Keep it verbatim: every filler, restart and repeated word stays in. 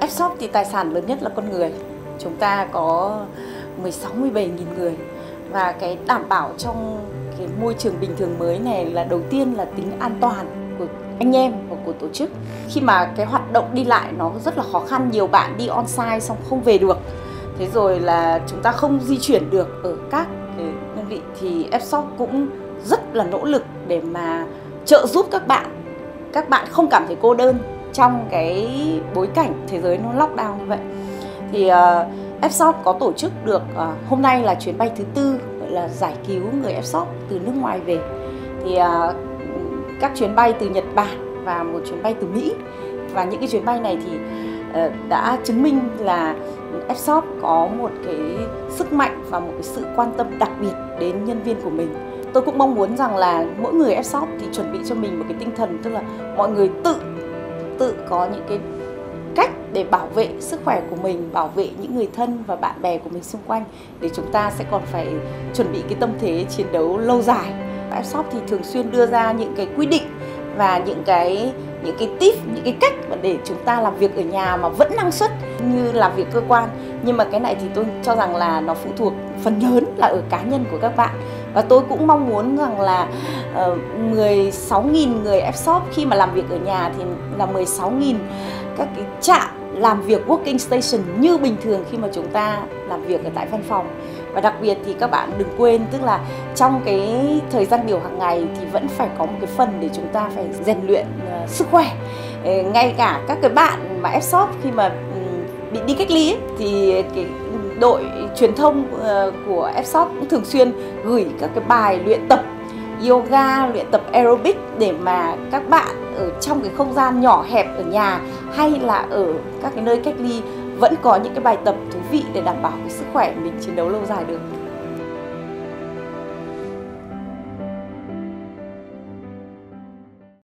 F-shop thì tài sản lớn nhất là con người. Chúng ta có mười sáu mười bảy nghìn người, và cái đảm bảo trong cái môi trường bình thường mới này là đầu tiên là tính an toàn của anh em và của tổ chức. Khi mà cái hoạt động đi lại nó rất là khó khăn, nhiều bạn đi on-site xong không về được, thế rồi là chúng ta không di chuyển được ở các cái đơn vị, thì F-shop cũng rất là nỗ lực để mà trợ giúp các bạn. Các bạn không cảm thấy cô đơn trong cái bối cảnh thế giới nó lockdown như vậy. Thì uh, F-shop có tổ chức được uh, hôm nay là chuyến bay thứ tư, gọi là giải cứu người F-shop từ nước ngoài về. Thì uh, các chuyến bay từ Nhật Bản và một chuyến bay từ Mỹ. Và những cái chuyến bay này thì uh, đã chứng minh là F-shop có một cái sức mạnh và một cái sự quan tâm đặc biệt đến nhân viên của mình. Tôi cũng mong muốn rằng là mỗi người F-shop thì chuẩn bị cho mình một cái tinh thần, tức là mọi người tự tự có những cái cách để bảo vệ sức khỏe của mình, bảo vệ những người thân và bạn bè của mình xung quanh, để chúng ta sẽ còn phải chuẩn bị cái tâm thế chiến đấu lâu dài. F-shop thì thường xuyên đưa ra những cái quy định và những cái những cái tip, những cái cách để chúng ta làm việc ở nhà mà vẫn năng suất như làm việc cơ quan. Nhưng mà cái này thì tôi cho rằng là nó phụ thuộc phần lớn là ở cá nhân của các bạn. Và tôi cũng mong muốn rằng là uh, mười sáu nghìn người F-shop khi mà làm việc ở nhà thì là mười sáu nghìn các cái trạm làm việc working station như bình thường khi mà chúng ta làm việc ở tại văn phòng. Và đặc biệt thì các bạn đừng quên, tức là trong cái thời gian biểu hàng ngày thì vẫn phải có một cái phần để chúng ta phải rèn luyện uh, sức khỏe. uh, Ngay cả các cái bạn mà F-shop khi mà um, bị đi cách ly ấy, thì cái đội truyền thông uh, của F-shop cũng thường xuyên gửi các cái bài luyện tập yoga, luyện tập aerobic để mà các bạn ở trong cái không gian nhỏ hẹp ở nhà hay là ở các cái nơi cách ly vẫn có những cái bài tập thú vị để đảm bảo cái sức khỏe mình chiến đấu lâu dài được.